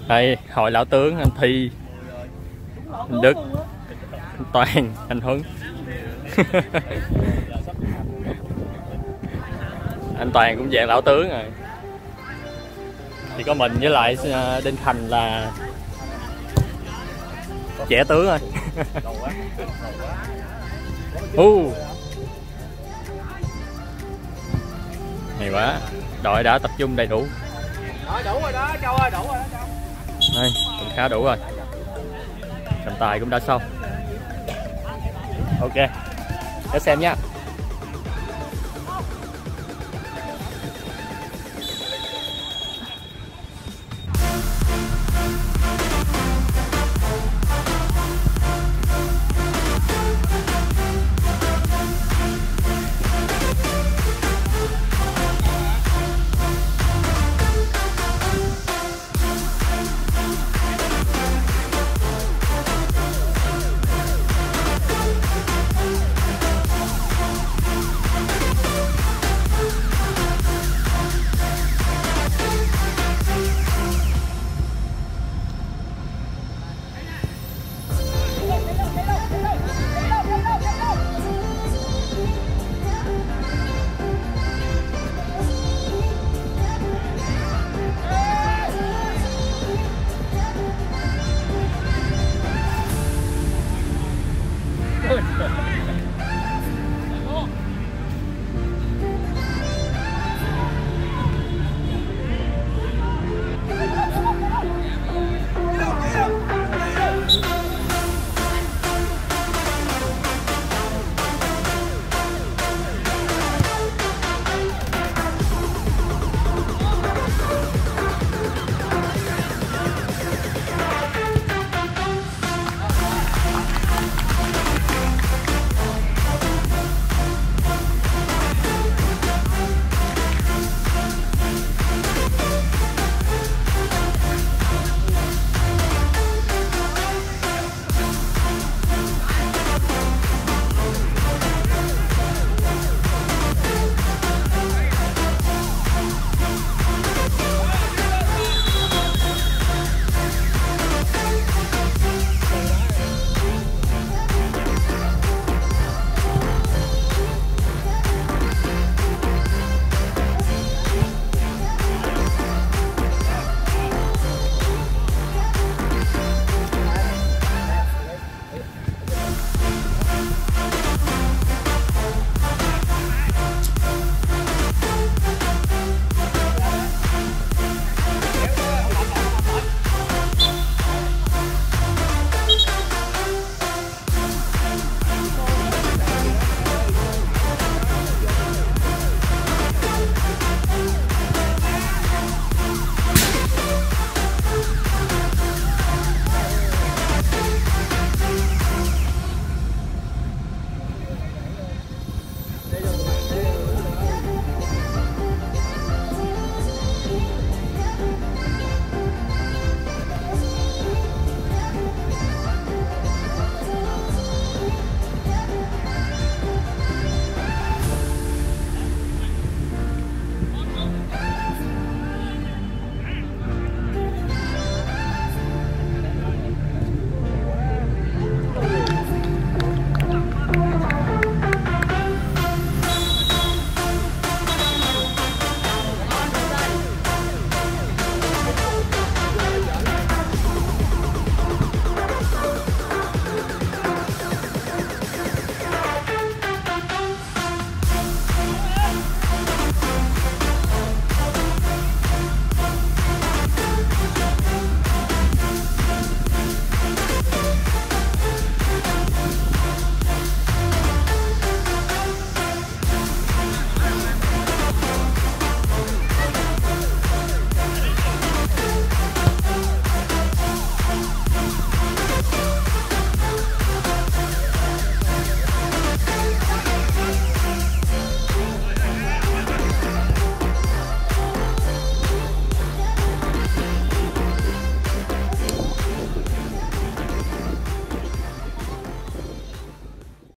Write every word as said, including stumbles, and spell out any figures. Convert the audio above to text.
Đây hội lão tướng anh Thi, anh Đức, anh Toàn, anh Huấn. Anh Toàn cũng dạng lão tướng rồi, chỉ có mình với lại Đinh Thành là trẻ tướng thôi. uh. Hay quá, đội đã tập trung đầy đủ. Rồi, đủ rồi đó Châu ơi, đủ rồi đó Châu. Đây, cũng khá đủ rồi. Trọng tài cũng đã xong. Ok, để xem nha.